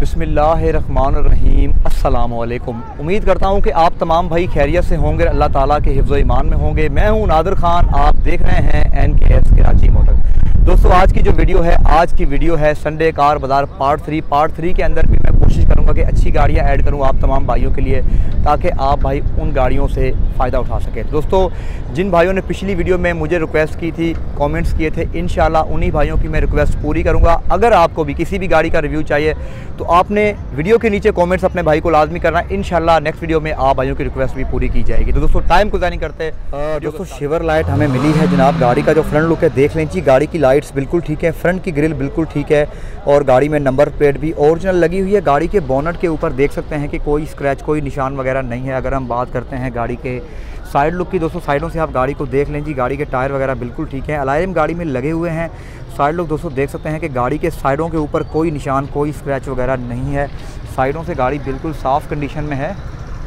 बिस्मिल्लाहिर्रहमानिर्रहीम। अस्सलामुअलैकुम। उम्मीद करता हूँ कि आप तमाम भाई खैरियत से होंगे, अल्लाह ताला के हिफ्ज़ ईमान में होंगे। मैं हूँ नादिर खान, आप देख रहे हैं NKS कराची मोटर। दोस्तों आज की जो वीडियो है, आज की वीडियो है संडे कार बाज़ार पार्ट 3 के अंदर भी मैं कोशिश करूँगा कि अच्छी गाड़ियाँ ऐड करूँ आप तमाम भाइयों के लिए, ताकि आप भाई उन गाड़ियों से फ़ायदा उठा सकें। दोस्तों जिन भाइयों ने पिछली वीडियो में मुझे रिक्वेस्ट की थी, कमेंट्स किए थे, इंशाल्लाह उन्हीं भाइयों की मैं रिक्वेस्ट पूरी करूँगा। अगर आपको भी किसी भी गाड़ी का रिव्यू चाहिए तो आपने वीडियो के नीचे कमेंट्स अपने भाई को लाजमी करना है। इंशाल्लाह नेक्स्ट वीडियो में आप भाइयों की रिक्वेस्ट भी पूरी की जाएगी। तो दोस्तों टाइम को ज़ाया नहीं करते। दोस्तों शिवर लाइट हमें मिली है जनाब। गाड़ी का जो फ्रंट लुक है देख लें जी, गाड़ी की लाइट्स बिल्कुल ठीक है, फ्रंट की ग्रिल बिल्कुल ठीक है और गाड़ी में नंबर प्लेट भी ओरिजिनल लगी हुई है। गाड़ी के बोनट के ऊपर देख सकते हैं कि कोई स्क्रैच, कोई निशान वगैरह नहीं है। अगर हम बात करते हैं गाड़ी के साइड लुक की, दोस्तों साइडों से आप गाड़ी को देख लें जी, गाड़ी के टायर वगैरह बिल्कुल ठीक है, अलार्म गाड़ी में लगे हुए हैं। साइड लुक दोस्तों देख सकते हैं कि गाड़ी के साइडों के ऊपर कोई निशान, कोई स्क्रैच वगैरह नहीं है। साइडों से गाड़ी बिल्कुल साफ़ कंडीशन में है।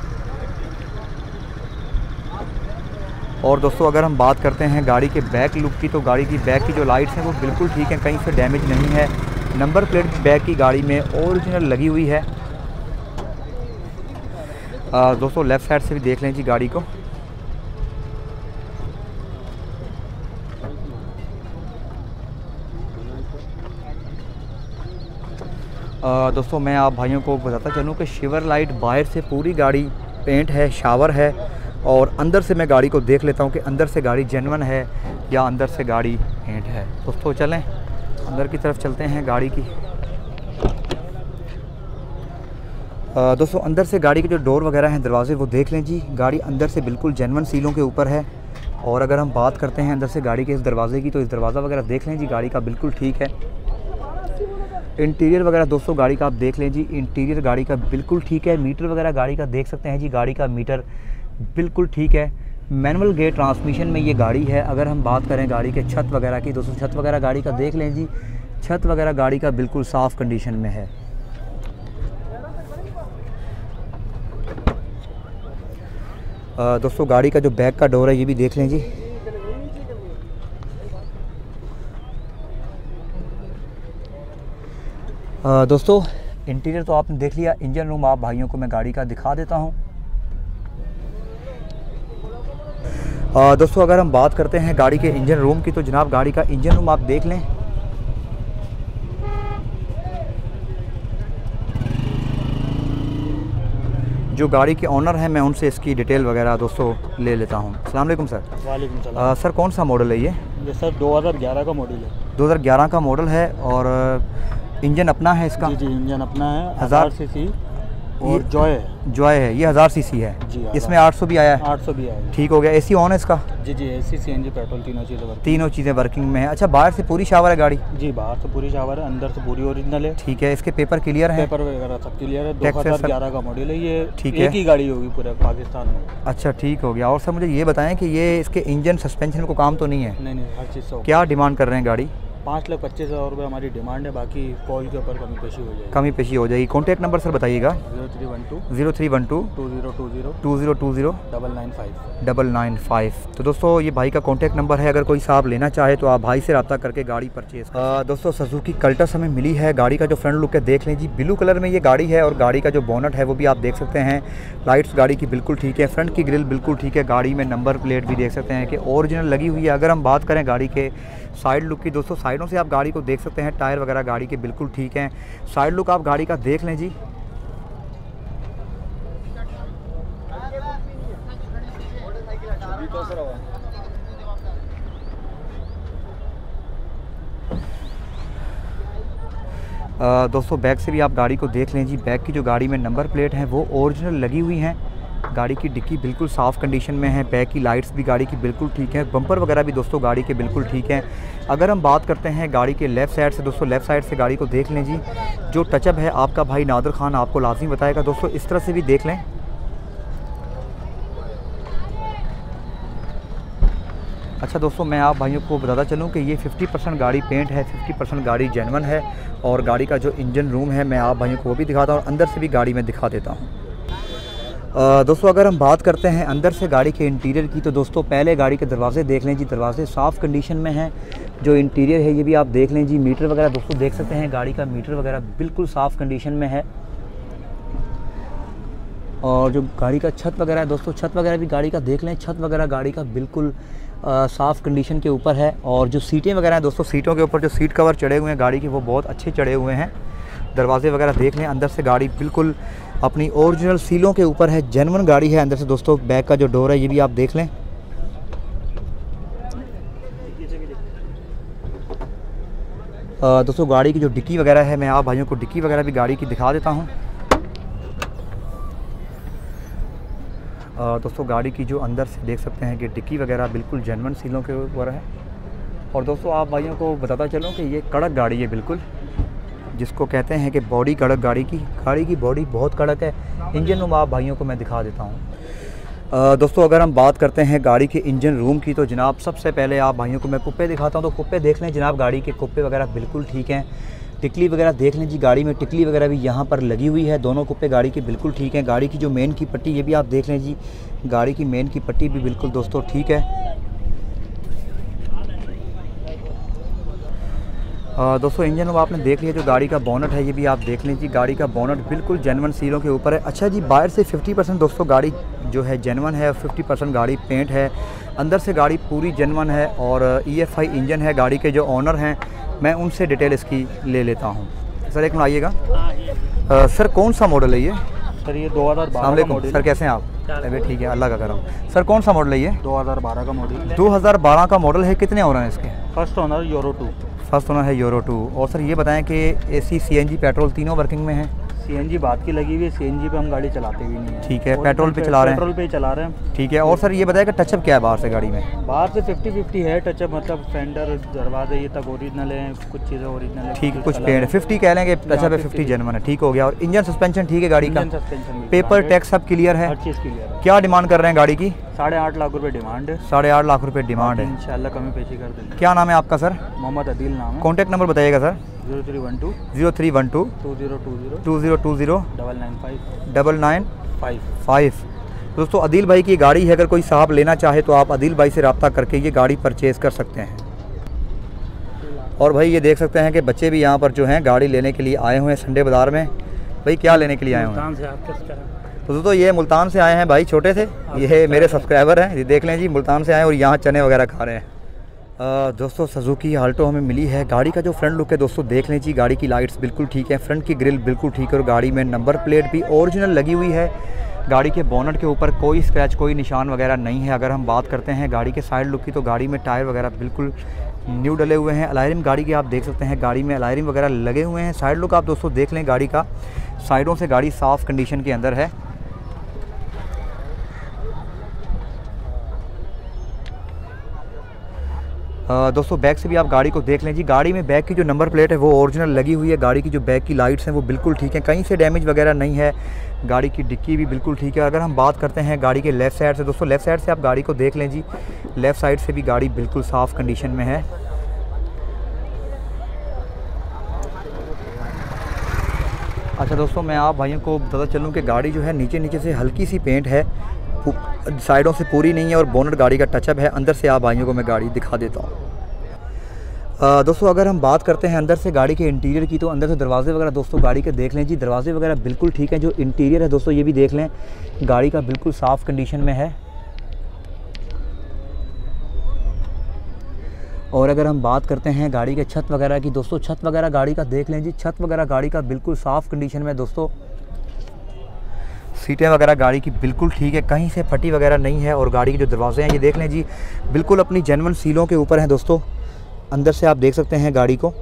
और दोस्तों अगर हम बात करते हैं गाड़ी के बैक लुक की, तो गाड़ी की बैक की जो लाइट्स हैं वो बिल्कुल ठीक है, कहीं से डैमेज नहीं है। नंबर प्लेट भी बैक की गाड़ी में ओरिजिनल लगी हुई है। दोस्तों लेफ़्ट साइड से भी देख लें जी गाड़ी को। दोस्तों मैं आप भाइयों को बताता चलूँ कि शिवर लाइट बाहर से पूरी गाड़ी पेंट है, शावर है, और अंदर से मैं गाड़ी को देख लेता हूँ कि अंदर से गाड़ी जेन्युइन है या अंदर से गाड़ी पेंट है। दोस्तों चलें अंदर की तरफ चलते हैं गाड़ी की। दोस्तों अंदर से गाड़ी के जो डोर वगैरह हैं, दरवाजे, वो देख लें जी, गाड़ी अंदर से बिल्कुल जेन्युइन सीलों के ऊपर है। और अगर हम बात करते हैं अंदर से गाड़ी के इस दरवाजे की, तो इस दरवाज़ा वगैरह देख लें जी, गाड़ी का बिल्कुल ठीक है। इंटीरियर वगैरह दोस्तों गाड़ी का आप देख लें जी, इंटीरियर गाड़ी का बिल्कुल ठीक है। मीटर वगैरह गाड़ी का देख सकते हैं जी, गाड़ी का मीटर बिल्कुल ठीक है। मैनुअल गेयर ट्रांसमिशन में ये गाड़ी है। अगर हम बात करें गाड़ी के छत वगैरह की, दोस्तों छत वगैरह गाड़ी का देख लें जी, छत वगैरह गाड़ी का बिल्कुल साफ़ कंडीशन में है। दोस्तों गाड़ी का जो बैक का डोर है ये भी देख लें जी। दोस्तों इंटीरियर तो आपने देख लिया। इंजन रूम आप भाइयों को मैं गाड़ी का दिखा देता हूं। दोस्तों अगर हम बात करते हैं गाड़ी के इंजन रूम की, तो जनाब गाड़ी का इंजन रूम आप देख लें। जो गाड़ी के ओनर हैं मैं उनसे इसकी डिटेल वगैरह दोस्तों ले लेता हूं। अस्सलाम वालेकुम सर। वालेकुम सलाम। सर कौन सा मॉडल है ये? सर 2011 का मॉडल है। 2011 का मॉडल है और इंजन अपना है इसका? जी इंजन अपना है, 1000 सीसी और जॉय है। ये 1000 सीसी है जी। इसमें 800 भी आया है? 800 भी आया है। ठीक हो गया। एसी ऑन है इसका? जी एसी CNG पेट्रोल तीनों चीज़ें वर्किंग में है। अच्छा बाहर से पूरी शावर है गाड़ी? जी बाहर से पूरी शावर है, अंदर से पूरी ओरिजिनल है। ठीक है। इसके पेपर क्लियर है? पेपर वगैरह सब क्लियर है। 2011 का मॉडल है ये। ठीक है। एक ही गाड़ी होगी पूरे पाकिस्तान में। अच्छा ठीक हो गया। और सर मुझे ये बताएं कि ये इसके इंजन सस्पेंशन को काम तो नहीं है? नहीं हर चीज़ से। क्या डिमांड कर रहे हैं गाड़ी? 5,25,000 रुपये हमारी डिमांड है, बाकी कॉल के ऊपर कमी पेशी हो जाएगी। कॉन्टैक्ट नंबर सर बताइएगा। 0312 2020 995। तो दोस्तों ये भाई का कॉन्टैक्ट नंबर है। अगर कोई साहब लेना चाहे तो आप भाई से रब्ता करके गाड़ी परचेज। दोस्तों सुजुकी कल्टस हमें मिली है। गाड़ी का जो फ्रंट लुक है देख लें जी, ब्लू कलर में ये गाड़ी है और गाड़ी का जो बोनट है वो भी आप देख सकते हैं। लाइट्स गाड़ी की बिल्कुल ठीक है, फ्रंट की ग्रिल बिल्कुल ठीक है। गाड़ी में नंबर प्लेट भी देख सकते हैं कि ओरिजिनल लगी हुई है। अगर हम बात करें गाड़ी के साइड लुक की, दोस्तों साइडों से आप गाड़ी को देख सकते हैं, टायर वगैरह गाड़ी के बिल्कुल ठीक हैं। साइड लुक आप गाड़ी का देख लें जी। दोस्तों बैक से भी आप गाड़ी को देख लें जी, बैक की जो गाड़ी में नंबर प्लेट हैं वो ओरिजिनल लगी हुई हैं। गाड़ी की डिक्की बिल्कुल साफ़ कंडीशन में है। बैक की लाइट्स भी गाड़ी की बिल्कुल ठीक है। बम्पर वगैरह भी दोस्तों गाड़ी के बिल्कुल ठीक हैं। अगर हम बात करते हैं गाड़ी के लेफ़्ट साइड से, दोस्तों लेफ़्ट साइड से गाड़ी को देख लें जी, जो टचअप है आपका भाई नादिर खान आपको लाजमी बताएगा। दोस्तों इस तरह से भी देख लें। अच्छा दोस्तों मैं आप भाइयों को बताता चलूँ कि ये 50% गाड़ी पेंट है, 50% गाड़ी जेन्युइन है। और गाड़ी का जो इंजन रूम है मैं आप भाइयों को वो भी दिखाता हूँ और अंदर से भी गाड़ी में दिखा देता हूँ। दोस्तों अगर हम बात करते हैं अंदर से गाड़ी के इंटीरियर की, तो दोस्तों पहले गाड़ी के दरवाजे देख लें जी, दरवाजे साफ़ कंडीशन में हैं। जो इंटीरियर है ये भी आप देख लें जी। मीटर वगैरह दोस्तों देख सकते हैं, गाड़ी का मीटर वगैरह बिल्कुल साफ़ कंडीशन में है। और जो गाड़ी का छत वगैरह है दोस्तों, छत वगैरह भी गाड़ी का देख लें, छत वगैरह गाड़ी का बिल्कुल साफ़ कंडीशन के ऊपर है। और जो सीटें वगैरह हैं दोस्तों, सीटों के ऊपर जो सीट कवर चढ़े हुए हैं गाड़ी के वो बहुत अच्छे चढ़े हुए हैं। दरवाजे वगैरह देख लें, अंदर से गाड़ी बिल्कुल अपनी ओरिजिनल सीलों के ऊपर है, जेन्युइन गाड़ी है अंदर से दोस्तों। बैक का जो डोर है ये भी आप देख लें। दोस्तों गाड़ी की जो डिक्की वगैरह है, मैं आप भाइयों को डिक्की वगैरह भी गाड़ी की दिखा देता हूँ। दोस्तों गाड़ी की जो अंदर से देख सकते हैं कि डिक्की वगैरह बिल्कुल जेन्युइन सीलों के ऊपर है। और दोस्तों आप भाइयों को बताता चलूँ कि ये कड़क गाड़ी है बिल्कुल, जिसको कहते हैं कि बॉडी कड़क गाड़ी की बॉडी बहुत कड़क है। इंजन रूम आप भाइयों को मैं दिखा देता हूँ। दोस्तों अगर हम बात करते हैं गाड़ी के इंजन रूम की, तो जनाब सबसे पहले आप भाइयों को मैं कुप्पे दिखाता हूँ। तो कुप्पे देख लें जनाब, गाड़ी के कुप्पे वगैरह बिल्कुल ठीक हैं। टिकली वगैरह देख लें जी, गाड़ी में टिकली वगैरह भी यहाँ पर लगी हुई है। दोनों कुप्पे गाड़ी के बिल्कुल ठीक हैं। गाड़ी की जो मेन की पट्टी ये भी आप देख लें जी, गाड़ी की मेन की पट्टी भी बिल्कुल दोस्तों ठीक है। दोस्तों इंजन रूम आपने देख लिया। जो गाड़ी का बोनट है ये भी आप देख लें जी, गाड़ी का बोनट बिल्कुल जेन्युइन सीलों के ऊपर है। अच्छा जी, बाहर से 50% दोस्तों गाड़ी जो है जेन्युइन है, 50% गाड़ी पेंट है। अंदर से गाड़ी पूरी जेन्युइन है और EFI इंजन है। गाड़ी के जो ऑनर हैं मैं उनसे डिटेल इसकी ले लेता हूँ। सर एक मिनट आइएगा। सर कौन सा मॉडल है ये? सर ये 2012 का मॉडल। सर कैसे हैं आप? अभी ठीक है, अल्लाह का करम। सर कौन सा मॉडल है ये? 2012 का मॉडल। 2012 का मॉडल है। कितने ऑनर हैं इसके? First owner Euro 2। First owner है यूरो 2। और सर ये बताएं कि AC CNG पेट्रोल तीनों वर्किंग में है? CNG बात की लगी हुई है, CNG पे हम गाड़ी चलाते भी नहीं है। ठीक है, पेट्रोल पे चला रहे हैं? पेट्रोल पे चला रहे हैं। ठीक है। और सर ये बताएं कि टचअप क्या है बाहर से गाड़ी में? बाहर से 50-50 है टचअप, मतलब फेंडर दरवाजे ये तक ओरिजिनल है, कुछ चीज़ें ओरिजिनल है। ठीक है, कुछ पेंट 50 कह लेंगे, टचअप है 50 जेन्युइन है। ठीक हो गया। और इंजन सस्पेंशन ठीक है गाड़ी का? पेपर टैक्स सब क्लियर है? हर चीज़ क्लियर है। क्या डिमांड कर रहे हैं गाड़ी की? 8.5 लाख रुपये डिमांड है। 8.5 लाख रुपये डिमांड है। इंशाल्लाह कमी पेशी कर देंगे। क्या नाम है आपका सर? मोहम्मद अदील नाम है। कॉन्टैक्ट नंबर बताइएगा सर। 0312 0312 2020 2020 995 995। दोस्तों अदील भाई की गाड़ी है, अगर कोई साहब लेना चाहे तो आप अदील भाई से रब्ता करके ये गाड़ी परचेज़ कर सकते हैं। और भाई ये देख सकते हैं कि बच्चे भी यहाँ पर जो हैं गाड़ी लेने के लिए आए हुए हैं संडे बाज़ार में। भाई क्या लेने के लिए आए हुए हैं? तो दोस्तों ये मुल्तान से आए हैं भाई, छोटे थे, ये मेरे सब्सक्राइबर हैं। ये देख लें जी, मुल्तान से आए और यहाँ चने वगैरह खा रहे हैं। दोस्तों सुजुकी आल्टो हमें मिली है। गाड़ी का जो फ्रंट लुक है दोस्तों देख लें जी, गाड़ी की लाइट्स बिल्कुल ठीक है, फ्रंट की ग्रिल बिल्कुल ठीक है और गाड़ी में नंबर प्लेट भी ओरिजिनल लगी हुई है। गाड़ी के बोनट के ऊपर कोई स्क्रैच कोई निशान वगैरह नहीं है। अगर हम बात करते हैं गाड़ी के साइड लुक की, तो गाड़ी में टायर वगैरह बिल्कुल न्यू डले हुए हैं। अलायरिम गाड़ी के आप देख सकते हैं, गाड़ी में अलायरिम वगैरह लगे हुए हैं। साइड लुक आप दोस्तों देख लें गाड़ी का, साइडों से गाड़ी साफ़ कंडीशन के अंदर है। दोस्तों बैक से भी आप गाड़ी को देख लें जी, गाड़ी में बैक की जो नंबर प्लेट है वो ओरिजिनल लगी हुई है। गाड़ी की जो बैक की लाइट्स हैं वो बिल्कुल ठीक है, कहीं से डैमेज वगैरह नहीं है। गाड़ी की डिक्की भी बिल्कुल ठीक है। अगर हम बात करते हैं गाड़ी के लेफ़्ट साइड से, दोस्तों लेफ़्ट साइड से आप गाड़ी को देख लें जी, लेफ़्ट साइड से भी गाड़ी बिल्कुल साफ़ कंडीशन में है। अच्छा दोस्तों मैं आप भाइयों को बताता चलूँ कि गाड़ी जो है नीचे से हल्की सी पेंट है, साइडों से पूरी नहीं है और बोनट गाड़ी का टचअप है। अंदर से आप भाइयों को मैं गाड़ी दिखा देता हूँ। दोस्तों अगर हम बात करते हैं अंदर से गाड़ी के इंटीरियर की, तो अंदर से दरवाजे वगैरह दोस्तों गाड़ी के देख लें जी, दरवाजे वगैरह बिल्कुल ठीक है। जो इंटीरियर है दोस्तों ये भी देख लें, गाड़ी का बिल्कुल साफ़ कंडीशन में है। और अगर हम बात करते हैं गाड़ी के छत वगैरह की, दोस्तों छत वगैरह गाड़ी का देख लें जी, छत वगैरह गाड़ी का बिल्कुल साफ़ कंडीशन में दोस्तों। सीटें वगैरह गाड़ी की बिल्कुल ठीक है, कहीं से फटी वगैरह नहीं है। और गाड़ी के जो दरवाजे हैं ये देख लें जी, बिल्कुल अपनी जेन्युइन सीलों के ऊपर हैं दोस्तों। अंदर से आप देख सकते हैं गाड़ी को।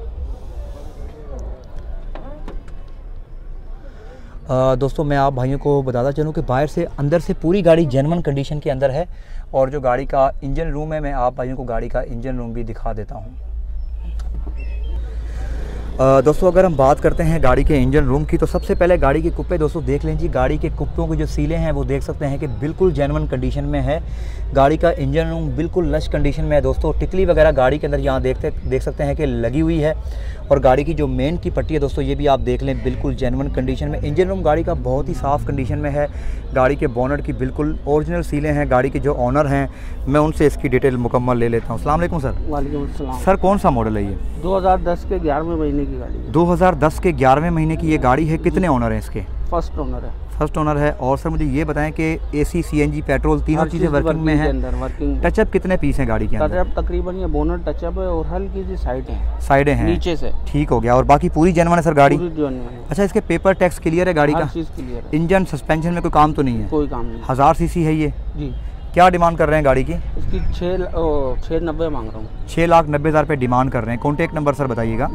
दोस्तों मैं आप भाइयों को बताता चलूँ कि बाहर से अंदर से पूरी गाड़ी जेन्युइन कंडीशन के अंदर है। और जो गाड़ी का इंजन रूम है, मैं आप भाइयों को गाड़ी का इंजन रूम भी दिखा देता हूँ। दोस्तों अगर हम बात करते हैं गाड़ी के इंजन रूम की तो सबसे पहले गाड़ी के कुप्पे दोस्तों देख लें जी। गाड़ी के कुप्पों की जो सीलें हैं वो देख सकते हैं कि बिल्कुल जेन्युइन कंडीशन में है। गाड़ी का इंजन रूम बिल्कुल लश कंडीशन में है दोस्तों। टिकली वगैरह गाड़ी के अंदर यहाँ देख सकते हैं कि लगी हुई है। और गाड़ी की जो मेन की पट्टी है दोस्तों ये भी आप देख लें बिल्कुल जेन्युइन कंडीशन में। इंजन रूम गाड़ी का बहुत ही साफ़ कंडीशन में है। गाड़ी के बोनट की बिल्कुल ओरिजिनल सीलें हैं। गाड़ी के जो ऑनर हैं मैं उनसे इसकी डिटेल मुकम्मल ले लेता हूँ। अस्सलाम वालेकुम सर। वालेकुम अस्सलाम। सर कौन सा मॉडल है ये? 2010 के 11वें महीने की गाड़ी है। 2010 के 11वें महीने की ये गाड़ी है। कितने ओनर हैं इसके? फर्स्ट ओनर है। फर्स्ट ओनर है। और सर मुझे ये बताएं कि एसी, सीएनजी, पेट्रोल तीनों चीज़ें वर्किंग में हैं। टचअप कितने पीस हैं गाड़ी के अंदर? टचअप तकरीबन ये बोनट टचअप है और हल्की सी साइडें हैं नीचे से। ठीक हो गया। और बाकी पूरी जेन्युइन है सर गाड़ी? पूरी जेन्युइन है। अच्छा, इसके पेपर टैक्स क्लियर है गाड़ी का? हर चीज़ क्लियर है। इंजन सस्पेंशन में कोई काम तो नहीं है? कोई काम नहीं। 1000 सीसी है ये जी। क्या डिमांड कर रहे हैं गाड़ी की? इसकी 690 मांग रहा हूँ। 6,90,000 रुपये डिमांड कर रहे हैं। कॉन्टैक्ट नंबर सर बताइएगा।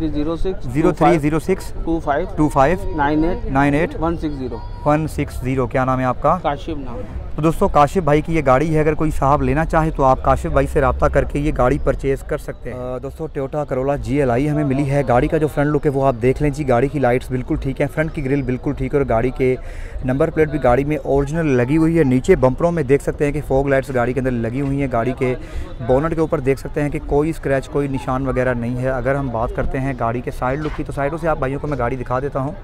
0306 25 98 160। क्या नाम है आपका? काशिफ नाम है। तो दोस्तों काशिफ भाई की ये गाड़ी है। अगर कोई साहब लेना चाहे तो आप काशिफ भाई से रब्ता करके ये गाड़ी परचेज़ कर सकते हैं। दोस्तों टोयोटा करोला GLI हमें मिली है। गाड़ी का जो फ्रंट लुक है वो आप देख लें जी। गाड़ी की लाइट्स बिल्कुल ठीक है। फ्रंट की ग्रिल बिल्कुल ठीक है। और गाड़ी के नंबर प्लेट भी गाड़ी में ओरिजिनल लगी हुई है। नीचे बम्परों में देख सकते हैं कि फॉग लाइट्स गाड़ी के अंदर लगी हुई हैं। गाड़ी के बोनट के ऊपर देख सकते हैं कि कोई स्क्रैच, कोई निशान वगैरह नहीं है। अगर हम बात करते हैं गाड़ी के साइड लुक की तो साइडों से आप भाइयों को मैं गाड़ी दिखा देता हूँ।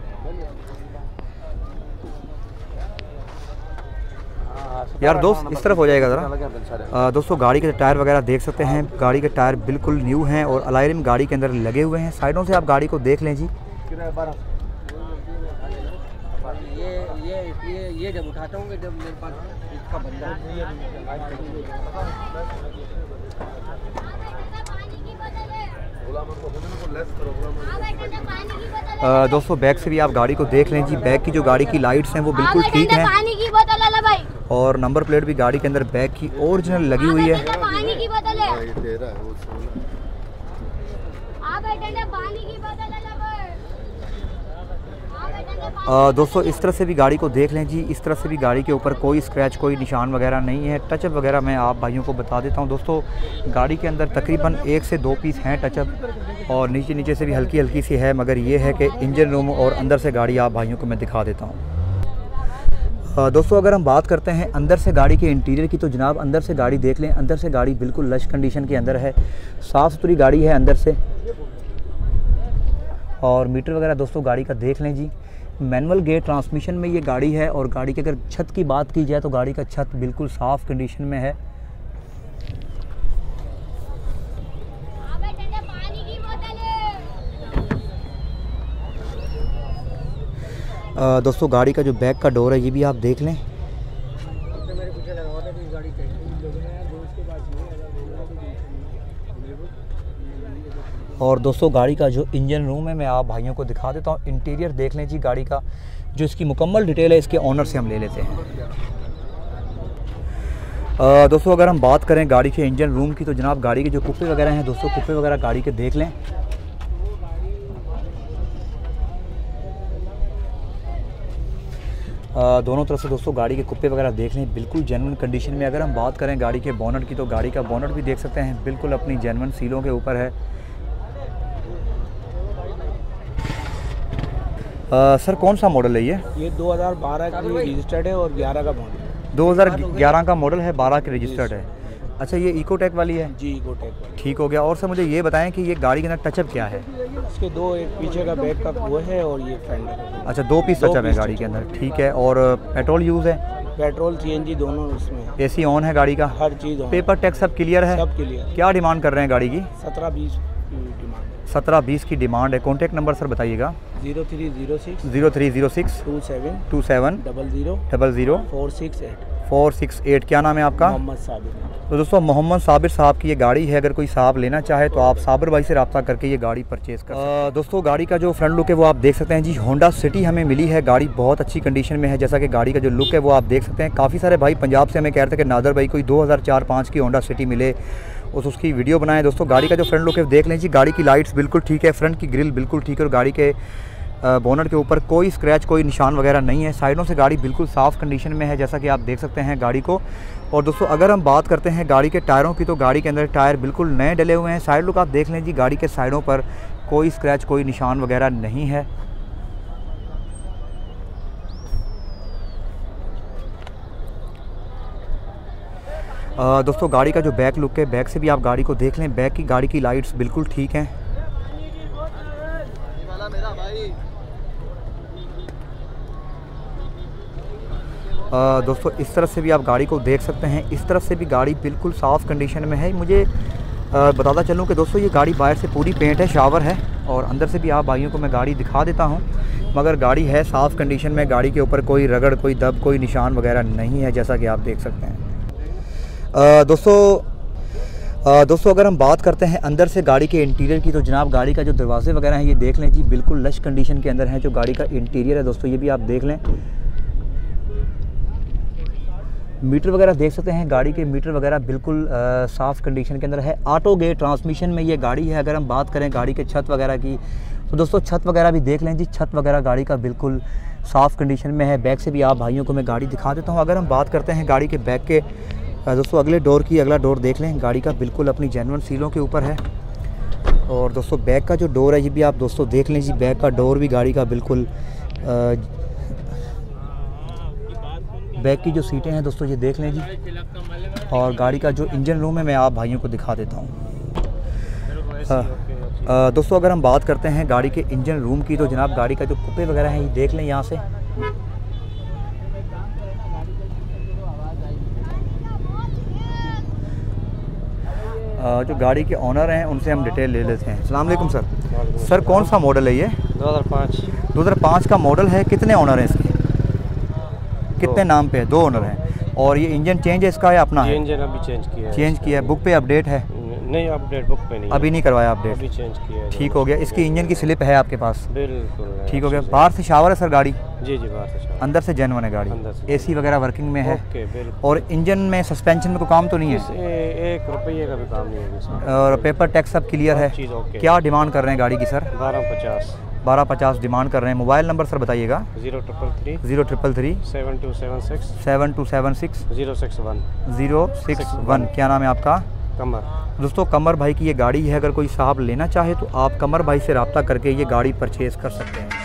यार दोस्त इस तरफ हो जाएगा ज़रा। दोस्तों गाड़ी के टायर वगैरह देख सकते हैं। गाड़ी के टायर बिल्कुल न्यू हैं और अलॉय रिम गाड़ी के अंदर लगे हुए हैं। साइडों से आप गाड़ी को देख लें जी। ये जब उठाता हूँ जब मेरे पास इसका बंदा दोस्तों बैक से भी आप गाड़ी को देख लें जी। बैक की जो गाड़ी की लाइट्स हैं वो बिल्कुल ठीक हैं। और नंबर प्लेट भी गाड़ी के अंदर बैक की ओरिजिनल लगी हुई है। दोस्तों इस तरह से भी गाड़ी को देख लें जी। इस तरह से भी गाड़ी के ऊपर कोई स्क्रैच, कोई निशान वगैरह नहीं है। टचअप वगैरह मैं आप भाइयों को बता देता हूं। दोस्तों गाड़ी के अंदर तकरीबन 1 से 2 पीस हैं टचअप और नीचे से भी हल्की हल्की सी है। मगर ये है कि इंजन रूम और अंदर से गाड़ी आप भाइयों को मैं दिखा देता हूँ। दोस्तों अगर हम बात करते हैं अंदर से गाड़ी के इंटीरियर की तो जनाब अंदर से गाड़ी देख लें। अंदर से गाड़ी बिल्कुल लश कंडीशन के अंदर है। साफ़ सुथरी गाड़ी है अंदर से। और मीटर वगैरह दोस्तों गाड़ी का देख लें जी। मैनुअल गेयर ट्रांसमिशन में ये गाड़ी है। और गाड़ी की अगर छत की बात की जाए तो गाड़ी का छत बिल्कुल साफ़ कंडीशन में है। दोस्तों गाड़ी का जो बैक का डोर है ये भी आप देख लें। और दोस्तों गाड़ी का जो इंजन रूम है मैं आप भाइयों को दिखा देता हूँ। इंटीरियर देख लें जी गाड़ी का। जो इसकी मुकम्मल डिटेल है इसके ऑनर से हम ले लेते हैं। दोस्तों अगर हम बात करें गाड़ी के इंजन रूम की तो जनाब गाड़ी के जो कुप्पे वगैरह हैं दोस्तों कुप्पे वगैरह गाड़ी के देख लें। दोनों तरफ से दोस्तों गाड़ी के कुप्पे वगैरह देख लें बिल्कुल जेन्युइन कंडीशन में। अगर हम बात करें गाड़ी के बोनट की तो गाड़ी का बोनट भी देख सकते हैं बिल्कुल अपनी जेन्युइन सीलों के ऊपर है। सर कौन सा मॉडल है ये? 2012 का रजिस्टर्ड है और 11 का मॉडल। 2011 का मॉडल है, 12 के रजिस्टर्ड है। अच्छा ये इकोटेक वाली है? जी इकोटेक। ठीक हो गया। और सर मुझे ये बताएं कि ये गाड़ी के अंदर टचअप क्या है? इसके 2, एक पीछे का बैक का वो है और ये फ्रंट। अच्छा 2 पीस टचअप है गाड़ी के अंदर। ठीक है। और पेट्रोल यूज़ है? पेट्रोल CNG दोनों उसमें। AC ऑन है गाड़ी का? हर चीज़। पेपर टैक्स सब क्लियर है? सब क्लियर। क्या डिमांड कर रहे हैं गाड़ी की? 17-20 डिमांड। 17-20 की डिमांड है। कॉन्टैक्ट नंबर सर बताइएगा। 0306 27 00 468। क्या नाम है आपका? मोहम्मद साबिर। तो दोस्तों मोहम्मद साबिर साहब की ये गाड़ी है। अगर कोई साहब लेना चाहे तो आप साबिर भाई से रब्ता करके ये गाड़ी परचेज़ कर सकते हैं। दोस्तों गाड़ी का जो फ्रंट लुक है वो आप देख सकते हैं जी। होंडा सिटी हमें मिली है। गाड़ी बहुत अच्छी कंडीशन में है। जैसा कि गाड़ी का जो लुक है वो आप देख सकते हैं। काफ़ी सारे भाई पंजाब से हमें कह रहे थे कि नादर भाई कोई 2004-05 की होंडा सिटी मिले उसकी वीडियो बनाएं। दोस्तों गाड़ी का जो फ्रंट लुक है देख लें जी। गाड़ी की लाइट्स बिल्कुल ठीक है। फ्रंट की ग्रिल बिल्कुल ठीक है। और गाड़ी के बोनट के ऊपर कोई स्क्रैच, कोई निशान वगैरह नहीं है। साइडों से गाड़ी बिल्कुल साफ़ कंडीशन में है जैसा कि आप देख सकते हैं गाड़ी को। और दोस्तों अगर हम बात करते हैं गाड़ी के टायरों की तो गाड़ी के अंदर टायर बिल्कुल नए डले हुए हैं। साइड लुक आप देख लें जी। गाड़ी के साइडों पर कोई स्क्रैच कोई निशान वगैरह नहीं है। दोस्तों गाड़ी का जो बैक लुक है, बैक से भी आप गाड़ी को देख लें। बैक की गाड़ी की लाइट्स बिल्कुल ठीक हैं। दोस्तों इस तरफ से भी आप गाड़ी को देख सकते हैं। इस तरफ से भी गाड़ी बिल्कुल साफ़ कंडीशन में है। मुझे बताता चलूँ कि दोस्तों ये गाड़ी बाहर से पूरी पेंट है, शावर है, और अंदर से भी आप भाइयों को मैं गाड़ी दिखा देता हूँ। मगर गाड़ी है साफ़ कंडीशन में। गाड़ी के ऊपर कोई रगड़, कोई दब, कोई निशान वगैरह नहीं है, जैसा कि आप देख सकते हैं। दोस्तों अगर हम बात करते हैं अंदर से गाड़ी के इंटीरियर की, तो जनाब गाड़ी का जो दरवाजे वगैरह हैं ये देख लें जी, बिल्कुल लश कंडीशन के अंदर है जो गाड़ी का इंटीरियर है। दोस्तों ये भी आप देख लें। मीटर वगैरह देख सकते हैं, गाड़ी के मीटर वगैरह बिल्कुल साफ़ कंडीशन के अंदर है। ऑटो गेट ट्रांसमिशन में ये गाड़ी है। अगर हम बात करें गाड़ी के छत वगैरह की, तो दोस्तों छत वगैरह भी देख लें जी। छत वगैरह गाड़ी का बिल्कुल साफ़ कंडीशन में है। बैक से भी आप भाइयों को मैं गाड़ी दिखा देता हूँ। अगर हम बात करते हैं गाड़ी के बैक के, दोस्तों अगले डोर की, अगला डोर देख लें, गाड़ी का बिल्कुल अपनी जेन्युइन सीलों के ऊपर है। और दोस्तों बैक का जो डोर है ये भी आप दोस्तों देख लें जी। बैक का डोर भी गाड़ी का बिल्कुल, बैक की जो सीटें हैं दोस्तों ये देख लें जी। और गाड़ी का जो इंजन रूम है मैं आप भाइयों को दिखा देता हूँ। दोस्तों अगर हम बात करते हैं गाड़ी के इंजन रूम की, तो जनाब गाड़ी का जो कुप्पे वगैरह हैं ये देख लें यहाँ से। जो गाड़ी के ऑनर हैं उनसे हम डिटेल ले लेते हैं। अस्सलाम वालेकुम सर। सर कौन सा मॉडल है ये? 2005 का मॉडल है। कितने ऑनर हैं इसके? कितने नाम पे है? 2 ऑनर हैं। और ये इंजन चेंज है इसका या अपना है? इंजन अभी चेंज किया है। चेंज किया है। बुक पे अपडेट है? नहीं, अपडेट बुक पे नहीं, अभी नहीं करवाया अपडेट, अभी चेंज किया है। ठीक हो गया। इसकी इंजन की स्लिप है आपके पास? बिल्कुल ठीक हो गया। बाहर से शावर है सर गाड़ी? जी बाहर से शावर। अंदर से जेन्युइन है गाड़ी? एसी वगैरह वर्किंग में है? ओके बिल्कुल। और इंजन में सस्पेंशन में कोई काम तो नहीं है? 1 रुपये का भी काम नहीं है। और पेपर टैक्स सब क्लियर है? क्या डिमांड कर रहे हैं गाड़ी की सर? 1250 डिमांड कर रहे हैं। मोबाइल नंबर सर बताइएगा। 0333 7276 061। क्या नाम है आपका? कमर। दोस्तों कमर भाई की ये गाड़ी है। अगर कोई साहब लेना चाहे तो आप कमर भाई से रब्ता करके ये गाड़ी परचेज़ कर सकते हैं।